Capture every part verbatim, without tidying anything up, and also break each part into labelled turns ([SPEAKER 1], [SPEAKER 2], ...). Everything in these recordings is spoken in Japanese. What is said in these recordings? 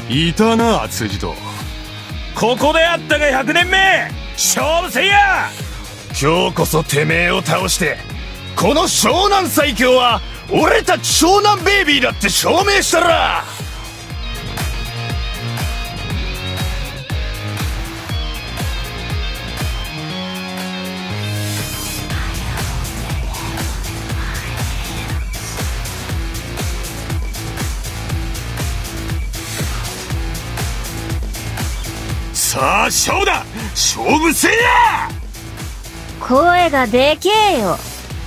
[SPEAKER 1] いたな辻と。
[SPEAKER 2] ここであったがひゃくねんめ、勝負せいや。
[SPEAKER 3] 今日こそてめえを倒して、この湘南最強は俺たち湘南ベイビーだって証明したら。さあ勝負だ、勝負せいや。
[SPEAKER 4] 声がでけえよ。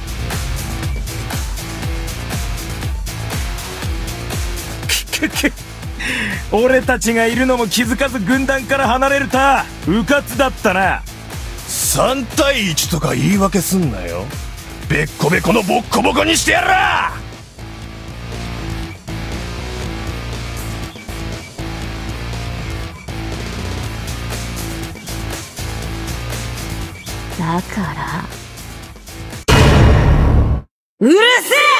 [SPEAKER 2] くく俺たちがいるのも気づかず軍団から離れるたうかつだったな。
[SPEAKER 3] さんたいいちとか言い訳すんなよ。べっこべこのボッコボコにしてやら。
[SPEAKER 4] だからうるせえ。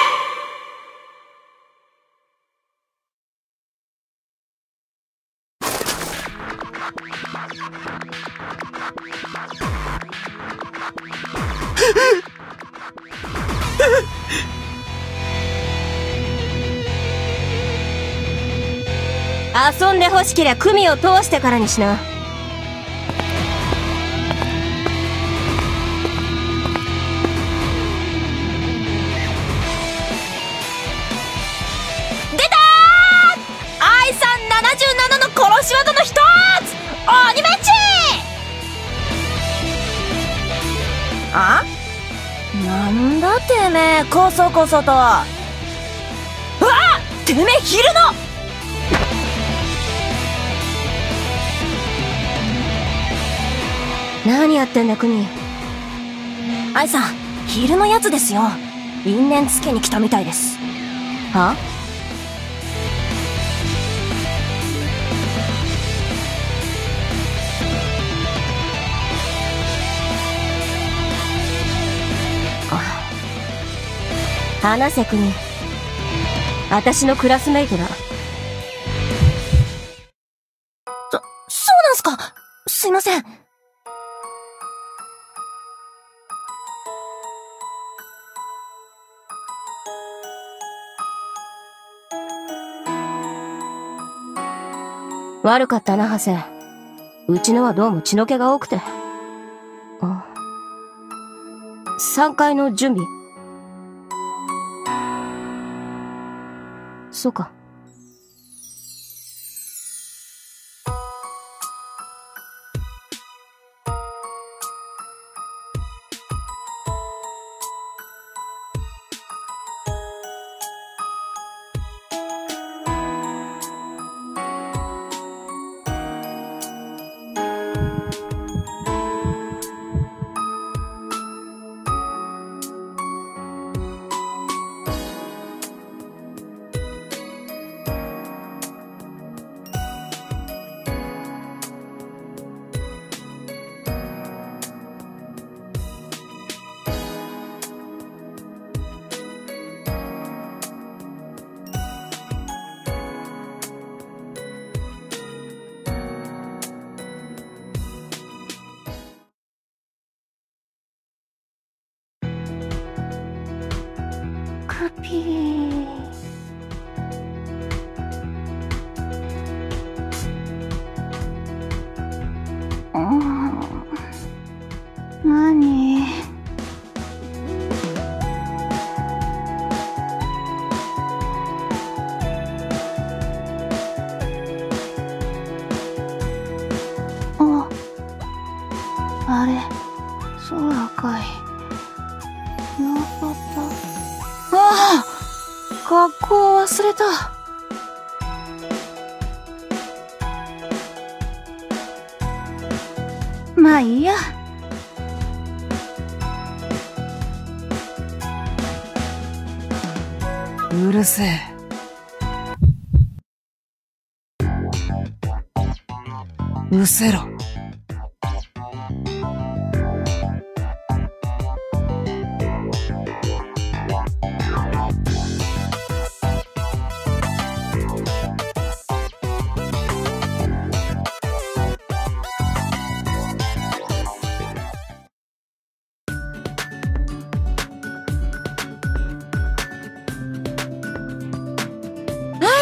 [SPEAKER 4] 遊んで欲しけりゃ組を通してからにしな。
[SPEAKER 5] 殺し技の一つ、鬼メンチ。あ？なんだてめえ、こそこそと。わっ！てめえ昼の。
[SPEAKER 4] 何やってんだクミ。
[SPEAKER 5] 愛さん、昼のやつですよ。因縁つけに来たみたいです。
[SPEAKER 4] は？話せクミ。私のクラスメイトだ。
[SPEAKER 5] そ、そうなんすか。すいません。
[SPEAKER 4] 悪かったなハセ。うちのはどうも血の気が多くて。あ、さんかいの準備。そうか。クピー。うん。何？あ、あれ、空かい。なかった。ああ、格好忘れた。まあいいや。
[SPEAKER 6] うるせえ。うせろ。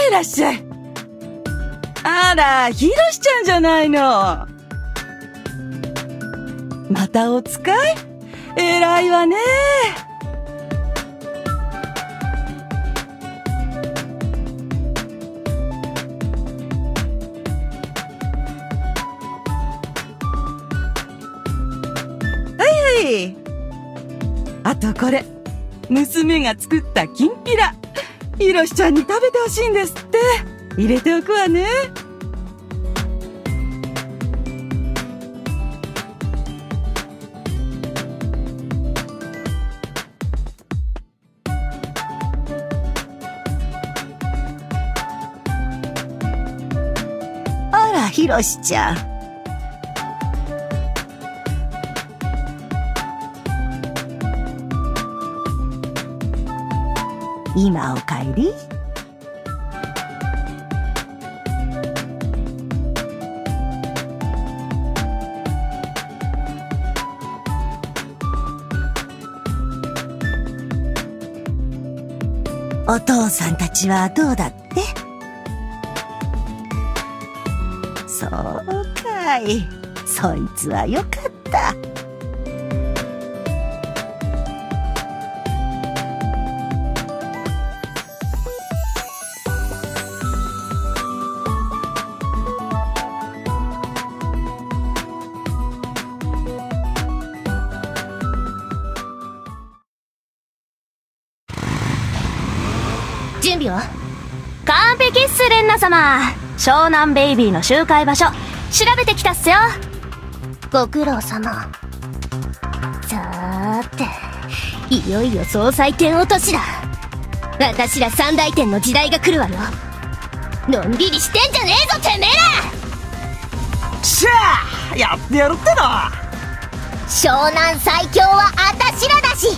[SPEAKER 6] いらっしゃい。あら、ひろしちゃんじゃないの。またお使い？偉いわね。はいはい。あとこれ、娘が作ったきんぴら。ひろしちゃんに食べてほしいんですって。入れておくわね。
[SPEAKER 5] あら、ひろしちゃん。今お帰り？お父さんたちはどうだって？そうかい。そいつはよかった。
[SPEAKER 1] 準備は完璧っす、レンナ様。湘南ベイビーの集会場所調べてきたっすよ。ご苦労様。さーて、いよいよ総裁点落としだ。私ら三大点の時代が来るわよ。のんびりしてんじゃねえぞてめえら。
[SPEAKER 2] しゃあ、やってやるってな。
[SPEAKER 1] 湘南最強はあたしらだし。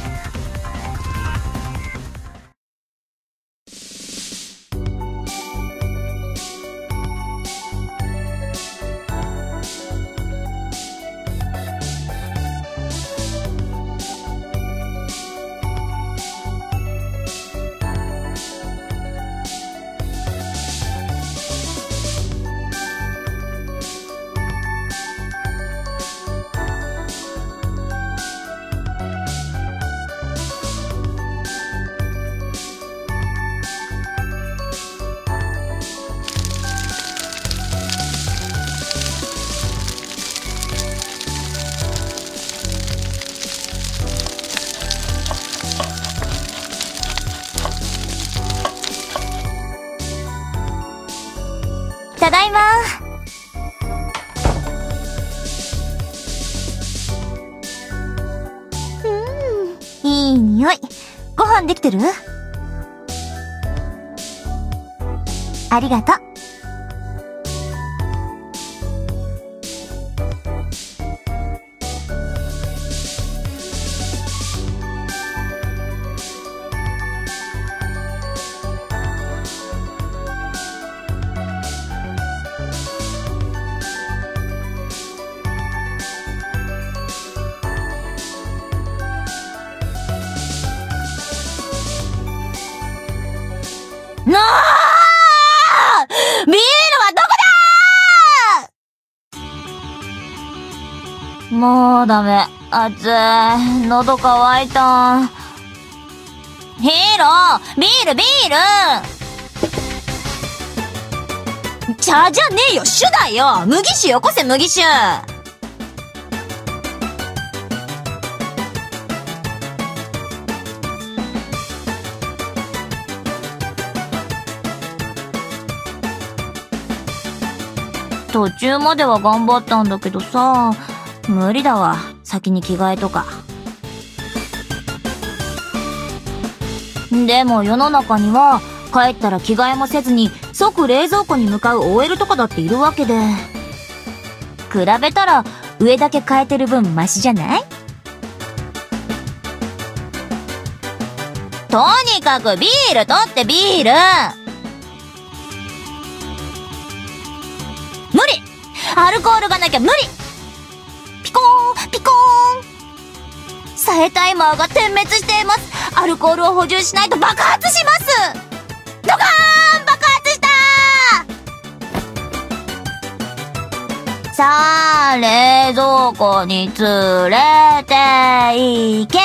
[SPEAKER 1] ただいま。うん、いい匂い。ご飯できてる？ありがとう。なあ！ビールはどこだ！もうダメ。熱い。喉乾いた。ヒーロー！ビールビール！茶じゃねえよ、酒だよ！麦酒よこせ、麦酒！途中までは頑張ったんだけどさ、無理だわ。先に着替えとか。でも世の中には、帰ったら着替えもせずに即冷蔵庫に向かう オーエル とかだっているわけで。比べたら上だけ変えてる分マシじゃない？とにかくビール取ってビール！無理！アルコールがなきゃ無理！ピコーンピコーン！サエタイマーが点滅しています。アルコールを補充しないと爆発します！ドカーン！爆発した！ さあ、冷蔵庫に連れて行け。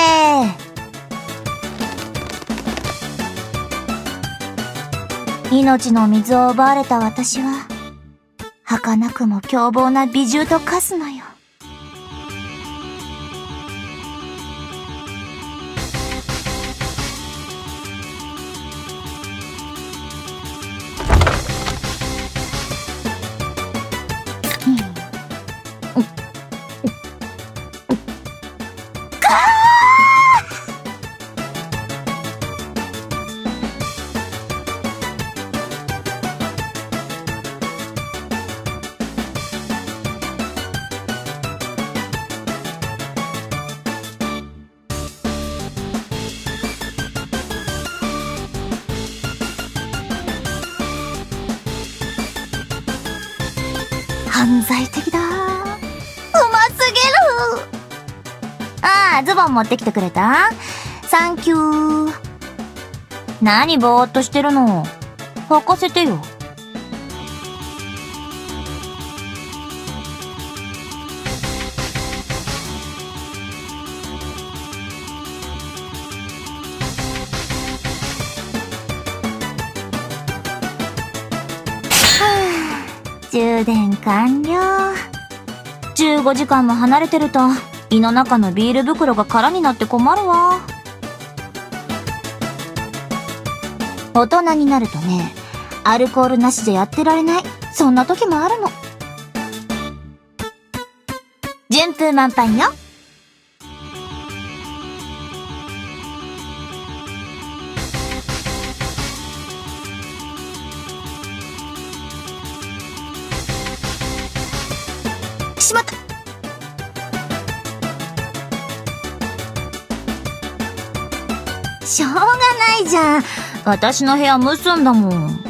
[SPEAKER 1] 命の水を奪われた私は、儚くも凶暴な美獣と化すのよ。
[SPEAKER 4] 犯罪的だ。うますぎる。
[SPEAKER 1] ああ、ズボン持ってきてくれた？サンキュー。何ぼーっとしてるの？履かせてよ。充電完了。じゅうごじかんも離れてると胃の中のビール袋が空になって困るわ。大人になるとね、アルコールなしでやってられない、そんな時もあるの。順風満帆よ。
[SPEAKER 4] しまった。
[SPEAKER 1] しょうがないじゃん。私の部屋蒸すんだもん。ウ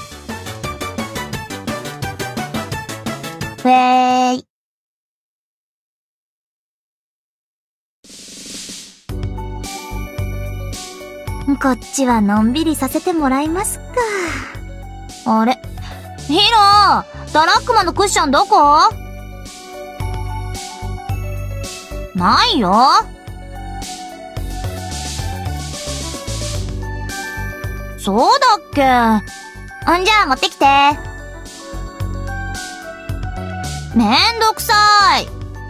[SPEAKER 1] ェーイ。こっちはのんびりさせてもらいますか。あれ？ヒロ、ダラックマのクッションどこ？ないよ。そうだっけ？んじゃあ持ってきて。めんどくさい。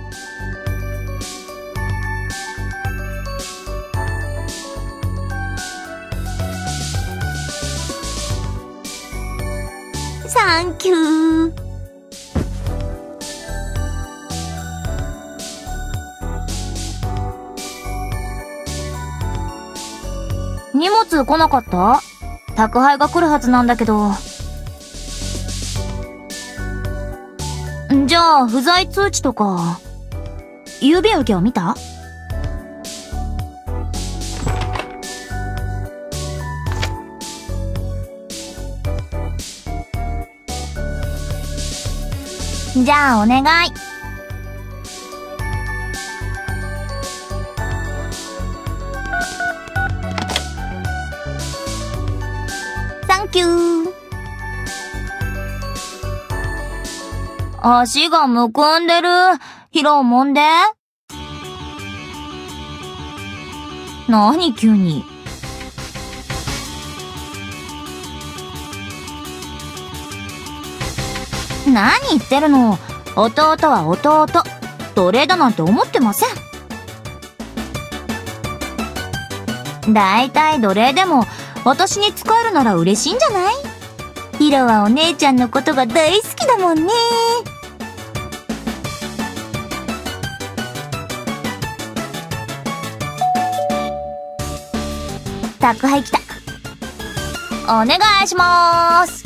[SPEAKER 1] サンキュー。荷物来なかった？宅配が来るはずなんだけど。じゃあ、不在通知とか、郵便受けを見た？じゃあ、お願い。サンキュー。足がむくんでる。疲労もんで。何急に。何言ってるの。弟は弟。奴隷だなんて思ってません。だいたい奴隷でも私に使えるなら嬉しいんじゃない？ヒロはお姉ちゃんのことが大好きだもんね。宅配来た。お願いしまーす。